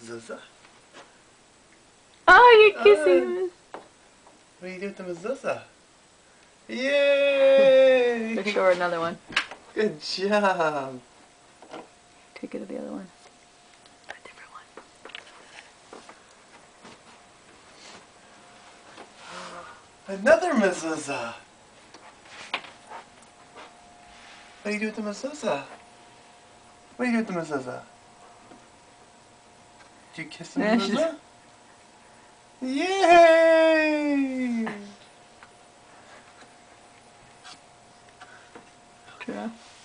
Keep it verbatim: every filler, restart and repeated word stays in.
mezuzah? Oh, you're kissing Uh, him. What do you do with the mezuzah? Yay! Let's show her another one. Good job. Take it to the other one. A different one. Another mezuzah. What do you do with the mezuzah? What do you do with the mezuzah? Do you kiss the Yeah, she's- mezuzah? Yay! True.